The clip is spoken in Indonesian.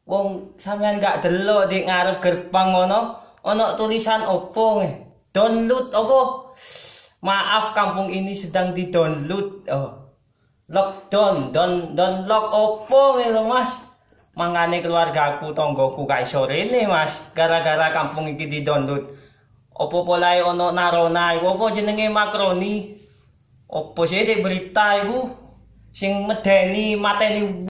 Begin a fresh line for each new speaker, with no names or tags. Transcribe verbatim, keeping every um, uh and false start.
Wong sampean gak delok di ngarep gerbang ngono, ono tulisan opo nge? Download opo? Maaf, kampung ini sedang di-download. Oh. Lockdown, don don lock opo nge lo Mas? Mangane keluargaku, tonggoku gak iso rene Mas, gara-gara kampung iki di-download. Opo polae ono narona, opo jenenge makroni? Opo sih di berita iku sing medeni mateni